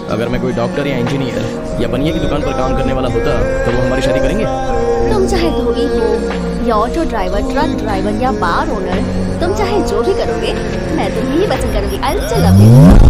अगर मैं कोई डॉक्टर या इंजीनियर या बनिए की दुकान पर काम करने वाला होता तो वो हमारी शादी करेंगे? तुम चाहे धोबी हो या ऑटो ड्राइवर, ट्रक ड्राइवर या बार ओनर, तुम चाहे जो भी करोगे, मैं तुम्हें ही पसंद करूंगी। I will still love you.